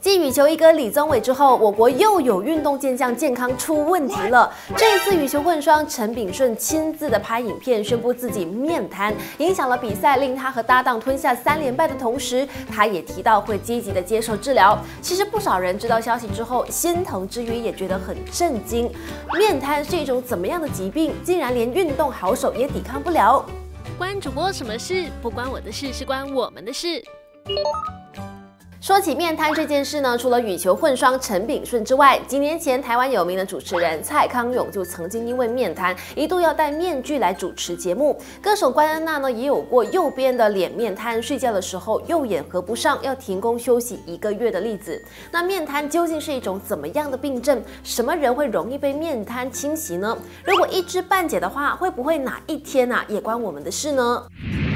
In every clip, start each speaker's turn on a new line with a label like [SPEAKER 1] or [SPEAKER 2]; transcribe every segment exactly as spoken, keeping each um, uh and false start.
[SPEAKER 1] 继羽球一哥李宗伟之后，我国又有运动健将健康出问题了。这一次羽球混双陈炳顺亲自的拍影片，宣布自己面瘫，影响了比赛，令他和搭档吞下三连败的同时，他也提到会积极的接受治疗。其实不少人知道消息之后，心疼之余也觉得很震惊。面瘫是一种怎么样的疾病，竟然连运动好手也抵抗不了？
[SPEAKER 2] 关主播什么事？不关我的事，是关我们的事。
[SPEAKER 1] 说起面瘫这件事呢，除了羽球混双陈炳顺之外，几年前台湾有名的主持人蔡康永就曾经因为面瘫，一度要戴面具来主持节目。歌手关安娜呢，也有过右边的脸面瘫，睡觉的时候右眼合不上，要停工休息一个月的例子。那面瘫究竟是一种怎么样的病症？什么人会容易被面瘫侵袭呢？如果一知半解的话，会不会哪一天啊也关我们的事呢？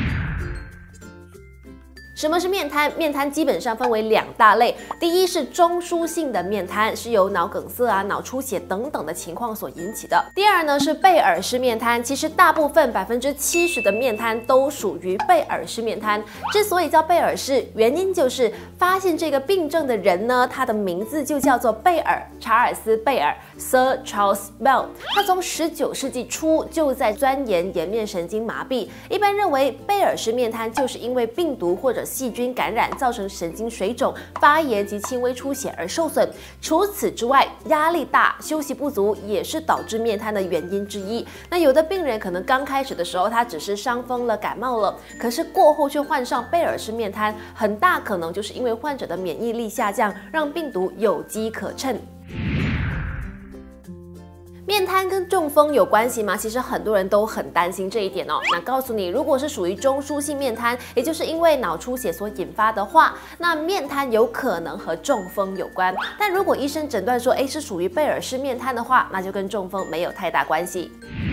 [SPEAKER 1] 什么是面瘫？面瘫基本上分为两大类，第一是中枢性的面瘫，是由脑梗塞啊、脑出血等等的情况所引起的。第二呢是贝尔氏面瘫，其实大部分百分之七十的面瘫都属于贝尔氏面瘫。之所以叫贝尔氏，原因就是发现这个病症的人呢，他的名字就叫做贝尔，查尔斯·贝尔 （Sir Charles Bell）。他从十九世纪初就在钻研颜面神经麻痹，一般认为贝尔氏面瘫就是因为病毒或者 细菌感染造成神经水肿、发炎及轻微出血而受损。除此之外，压力大、休息不足也是导致面瘫的原因之一。那有的病人可能刚开始的时候他只是伤风了、感冒了，可是过后却患上贝尔氏面瘫，很大可能就是因为患者的免疫力下降，让病毒有机可乘。 面瘫跟中风有关系吗？其实很多人都很担心这一点哦。那告诉你，如果是属于中枢性面瘫，也就是因为脑出血所引发的话，那面瘫有可能和中风有关。但如果医生诊断说，哎，是属于贝尔氏面瘫的话，那就跟中风没有太大关系。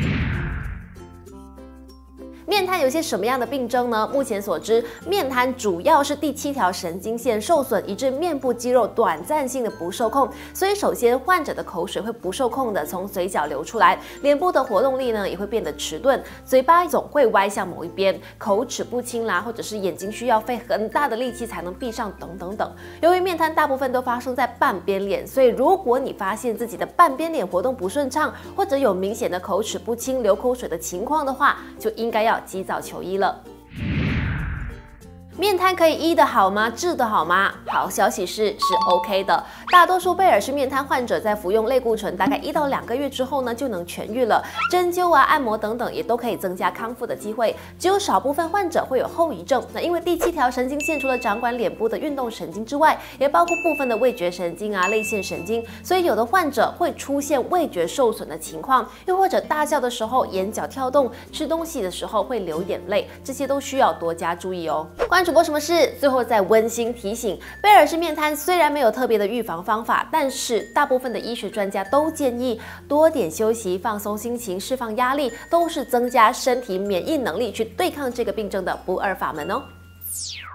[SPEAKER 1] 面瘫有些什么样的病症呢？目前所知，面瘫主要是第七条神经线受损，以致面部肌肉短暂性的不受控。所以，首先患者的口水会不受控的从嘴角流出来，脸部的活动力呢也会变得迟钝，嘴巴总会歪向某一边，口齿不清啦，或者是眼睛需要费很大的力气才能闭上，等等等。由于面瘫大部分都发生在半边脸，所以如果你发现自己的半边脸活动不顺畅，或者有明显的口齿不清、流口水的情况的话，就应该要 及早求医了。面瘫可以医得好吗？治得好吗？好消息是是 OK 的。大多数贝尔氏面瘫患者在服用类固醇大概一到两个月之后呢，就能痊愈了。针灸啊、按摩等等也都可以增加康复的机会。只有少部分患者会有后遗症。那因为第七条神经线除了掌管脸部的运动神经之外，也包括部分的味觉神经啊、泪腺神经，所以有的患者会出现味觉受损的情况，又或者大叫的时候眼角跳动，吃东西的时候会流眼泪，这些都需要多加注意哦。关主播什么事？最后再温馨提醒：贝尔氏面瘫虽然没有特别的预防方法，但是大部分的医学专家都建议多点休息、放松心情、释放压力，都是增加身体免疫能力去对抗这个病症的不二法门哦。